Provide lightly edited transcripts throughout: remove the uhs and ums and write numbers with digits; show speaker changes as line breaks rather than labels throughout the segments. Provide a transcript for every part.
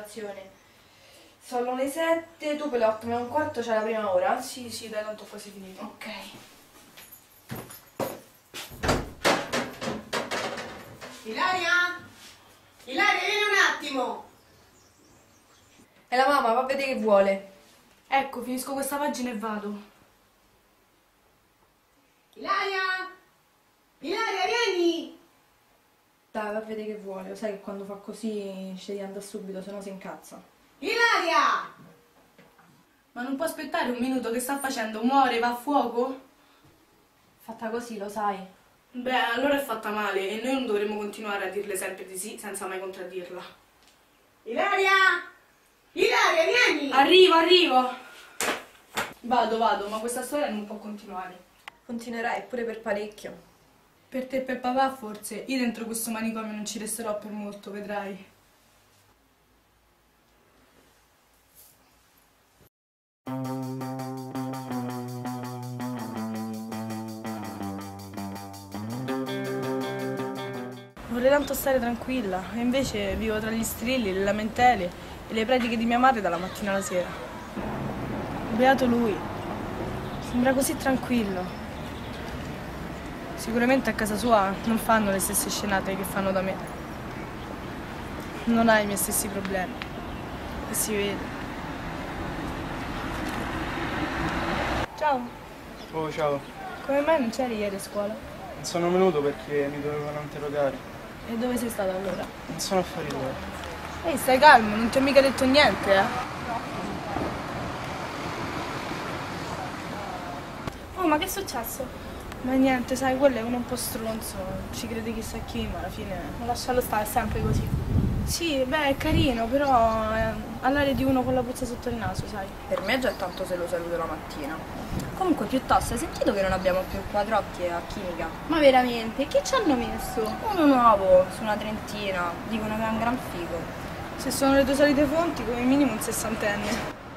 colazione. Sono le 7, tu per le 8 meno un quarto c'è la prima ora?
Sì, dai, tanto ho quasi finito.
Ok.
Ilaria? Ilaria, vieni un attimo!
E la mamma va a vedere che vuole.
Ecco, finisco questa pagina e vado.
Ilaria? Ilaria, vieni!
Dai, va a vedere che vuole. Lo sai che quando fa così scegli di andare subito, se no si incazza.
Ilaria!
Ma non può aspettare un minuto? Che sta facendo? Muore, va a fuoco?
Fatta così, lo sai.
Beh, allora è fatta male e noi non dovremmo continuare a dirle sempre di sì senza mai contraddirla.
Ilaria! Ilaria, vieni!
Arrivo! Vado, ma questa storia non può continuare.
Continuerai pure per parecchio.
Per te e per papà forse. Io dentro questo manicomio non ci resterò per molto, vedrai. Vorrei tanto stare tranquilla, e invece vivo tra gli strilli, le lamentele e le prediche di mia madre dalla mattina alla sera. Beato lui, sembra così tranquillo. Sicuramente a casa sua non fanno le stesse scenate che fanno da me. Non ha i miei stessi problemi, e si vede. Ciao,
Oh, ciao.
come mai non c'eri ieri a scuola?
Non sono venuto perché mi dovevano interrogare.
E dove sei stato allora?
Non sono affari tuoi.
Ehi, stai calmo, non ti ho mica detto niente, eh?
Oh, ma che è successo?
Ma niente, sai, quello è uno un po' stronzo, ci crede chissà chi, ma alla fine...
Ma lascialo stare, è sempre così.
Sì, beh, è carino, però ha l'aria di uno con la puzza sotto il naso, sai?
Per me già è tanto se lo saluto la mattina. Comunque, piuttosto, hai sentito che non abbiamo più il quadrocchie a chimica?
Ma veramente? Che ci hanno messo?
Uno nuovo, su una trentina. Dicono che è un gran figo.
Se sono le tue solite fonti, come minimo un sessantenne.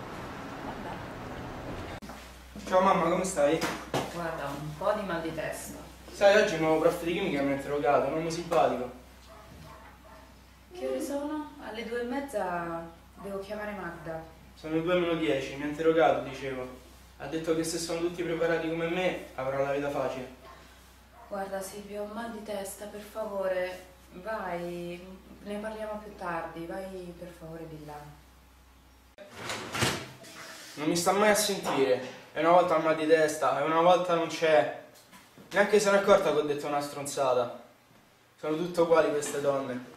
Ciao mamma, come stai?
Guarda, un po' di mal di testa.
Sai, oggi il nuovo prof di chimica mi ha interrogato, un uomo simpatico.
Che ore sono? Alle 2:30 devo chiamare Magda.
Sono le 2 meno 10, mi ha interrogato, dicevo. Ha detto che se sono tutti preparati come me, avrò la vita facile.
Guarda Silvia, ho un mal di testa, per favore, vai, ne parliamo più tardi, vai per favore di là.
Non mi sta mai a sentire. E una volta ha mal di testa, e una volta non c'è. Neanche se ne è accorta che ho detto una stronzata. Sono tutte uguali queste donne.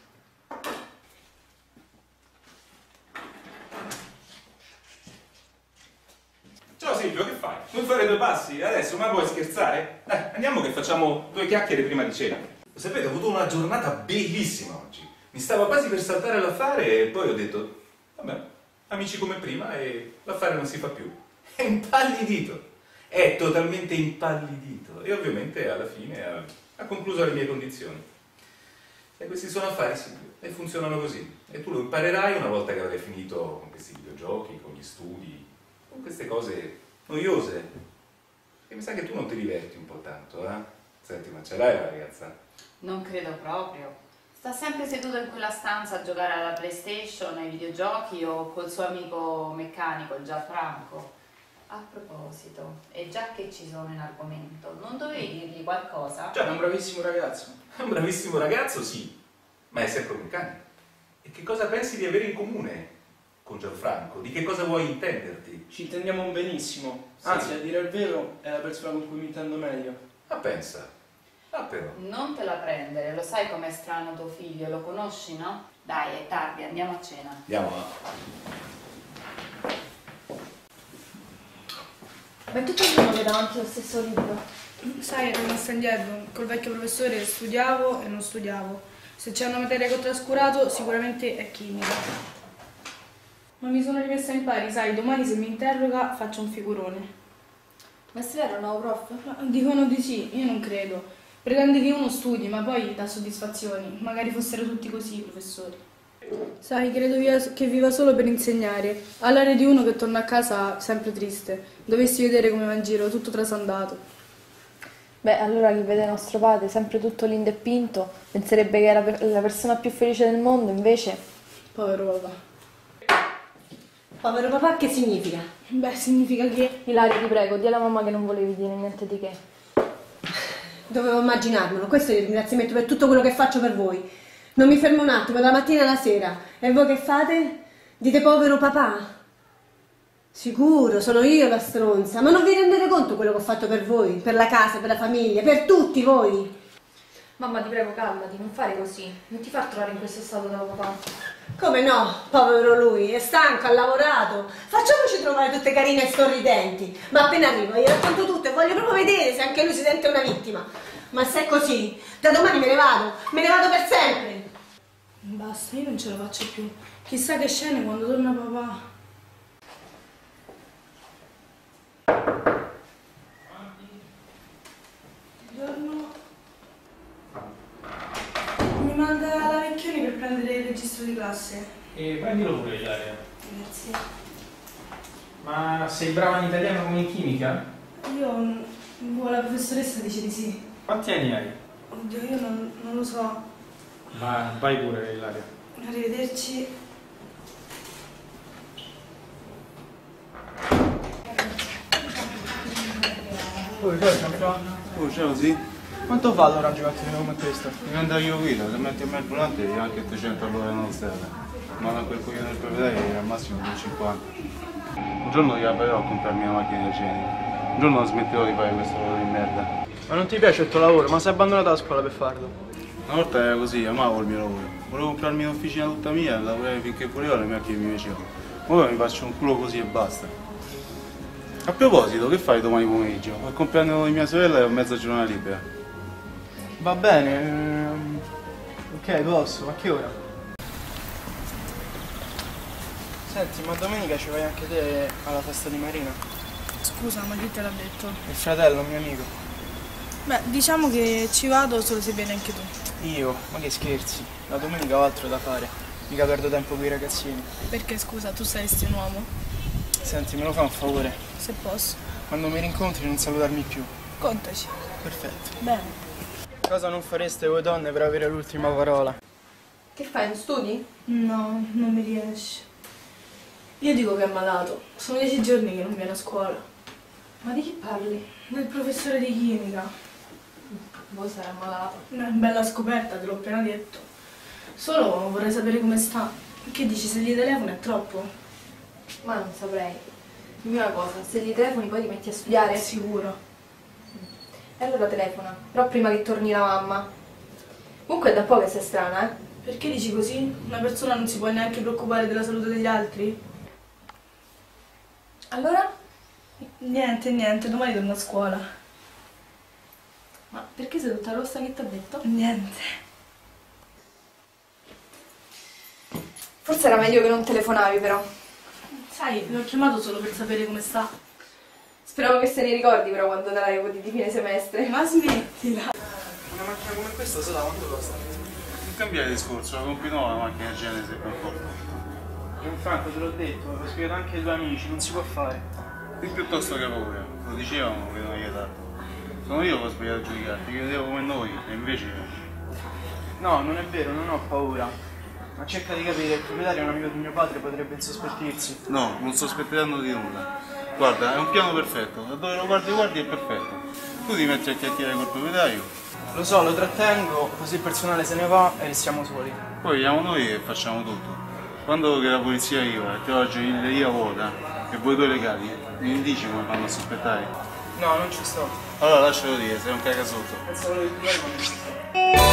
Ciao Silvio, che fai? Vuoi fare due passi? Adesso, ma vuoi scherzare? Andiamo che facciamo due chiacchiere prima di cena. Lo sapete, ho avuto una giornata bellissima oggi. Mi stavo quasi per saltare l'affare e poi ho detto, vabbè, amici come prima e l'affare non si fa più. È impallidito. È totalmente impallidito. E ovviamente alla fine ha concluso le mie condizioni. E questi sono affari, Silvio, e funzionano così. E tu lo imparerai una volta che avrai finito con questi videogiochi, con gli studi, con queste cose noiose. E mi sa che tu non ti diverti un po' tanto, eh? Senti, ma ce l'hai la ragazza?
Non credo proprio. Sta sempre seduto in quella stanza a giocare alla PlayStation, ai videogiochi o col suo amico meccanico, il Gianfranco. A proposito, e già che ci sono in argomento, non dovevi dirgli qualcosa?
Cioè, è un bravissimo ragazzo.
È un bravissimo ragazzo, sì, ma è sempre un meccanico. E che cosa pensi di avere in comune con Gianfranco? Di che cosa vuoi intenderti?
Ci intendiamo benissimo.
Sì.
Anzi, a dire il vero, è la persona con cui mi intendo meglio.
Ma pensa. Ah, però.
Non te la prendere, lo sai com'è strano tuo figlio, lo conosci, no? Dai, è tardi, andiamo a cena.
Andiamo.
Ma è tutto il giorno che davanti allo stesso libro.
Sai, ero rimasta indietro. Col vecchio professore studiavo e non studiavo. Se c'è una materia che ho trascurato, sicuramente è chimica. Ma mi sono rimessa in pari, sai, domani se mi interroga faccio un figurone.
Ma se era un nuovo prof?
Ma dicono di sì, io non credo. Pretende che uno studi, ma poi dà soddisfazioni. Magari fossero tutti così i professori. Sai, credo che viva solo per insegnare. Ha l'aria di uno che torna a casa sempre triste. Dovessi vedere come va in giro, tutto trasandato.
Beh, allora chi vede nostro padre sempre tutto lindo e pinto penserebbe che era la persona più felice del mondo, invece...
Povero papà.
Povero papà che significa?
Beh, significa che...
Ilaria, ti prego, di alla mamma che non volevi dire niente di che.
Dovevo immaginarmelo, questo è il ringraziamento per tutto quello che faccio per voi. Non mi fermo un attimo, dalla mattina alla sera. E voi che fate? Dite povero papà? Sicuro, sono io la stronza, ma non vi rendete conto quello che ho fatto per voi, per la casa, per la famiglia, per tutti voi?
Mamma, ti prego, calmati, non fare così. Non ti far trovare in questo stato da papà.
Come no, povero lui, è stanco, ha lavorato. Facciamoci trovare tutte carine e sorridenti. Ma appena arrivo gli racconto tutto e voglio proprio vedere se anche lui si sente una vittima. Ma se è così, da domani me ne vado per sempre.
Basta, io non ce la faccio più. Chissà che scene quando torna papà. Buongiorno. Mi manda la Vecchioni per prendere il registro di classe.
E prendilo pure, Ilaria.
Grazie.
Ma sei brava in italiano come in chimica?
La professoressa dice di sì.
Quanti anni hai?
Oddio, io non lo so.
Vai pure, Ilaria.
Arrivederci.
Oh, ciao, sì?
Quanto fa allora un giocattolino come questo?
Diventa io guida, se metti a me il volante e anche 300 all'ora non serve. Ma a quel coglione del proprietario al massimo 250. Un giorno io però a comprarmi una macchina igienica. Un giorno smetterò di fare questo lavoro di merda.
Ma non ti piace il tuo lavoro? Ma sei abbandonato la scuola per farlo?
Una volta era così, amavo il mio lavoro. Volevo comprarmi un'officina tutta mia e lavorare finché volevo le macchine mi piacevano. Ora mi faccio un culo così e basta. A proposito, che fai domani pomeriggio? Ho il compleanno di mia sorella e ho mezza giornata libera.
Va bene, ok, posso, a che ora? Senti, ma domenica ci vai anche te alla festa di Marina?
Scusa, ma chi te l'ha detto?
Il fratello, un mio amico.
Beh, diciamo che ci vado solo se vieni anche tu.
Io? Ma che scherzi, la domenica ho altro da fare. Mica perdo tempo con i ragazzini.
Perché, scusa, tu saresti un uomo?
Senti, me lo fa un favore?
Se posso.
Quando mi rincontri non salutarmi più.
Contaci.
Perfetto.
Bene.
Cosa non fareste voi donne per avere l'ultima parola?
Che fai, non studi?
No, non mi riesce. Io dico che è malato. Sono 10 giorni che non viene a scuola.
Ma di chi parli?
Del professore di chimica.
Voi sarai ammalato.
Una bella scoperta, te l'ho appena detto. Solo vorrei sapere come sta. Che dici, se gli telefono è troppo?
Ma non saprei. Dimmi una cosa, se gli telefoni poi ti metti a studiare?
Sicuro.
E allora telefona, però prima che torni la mamma. Comunque è da poco che sei strana, eh?
Perché dici così? Una persona non si può neanche preoccupare della salute degli altri?
Allora?
Niente, domani torno a scuola.
Ma perché sei tutta rossa, che ti ha detto?
Niente.
Forse era meglio che non telefonavi però.
Sai, l'ho chiamato solo per sapere come sta.
Speravo che se ne ricordi però quando darai i voti di fine semestre.
Ma smettila.
Una macchina come questa se la quanto costa?
Non cambiare discorso, la compri nuova la macchina genere se per forza.
Gianfranco, te l'ho detto, l'ho spiegato anche ai tuoi amici, non si può fare.
E piuttosto che paura, lo dicevano che non hai dato. Sono io che ho sbagliato a giudicarti, che vedevo come noi, e invece...
No, non è vero, non ho paura. Ma cerca di capire, il proprietario è un amico di mio padre, potrebbe insospettirsi.
No, non sospetteranno di nulla. Guarda, è un piano perfetto, da dove lo guardi è perfetto. Tu ti metti a chiacchierare col proprietario.
Lo so, lo trattengo, così il personale se ne va e restiamo soli.
Poi vediamo noi e facciamo tutto. Quando che la polizia arriva e te oggi l'ia vuota e voi due legali, mi dici come fanno a sospettare?
No, non ci sto.
Allora lascialo dire, sei un cagasotto.
Pensavo che tu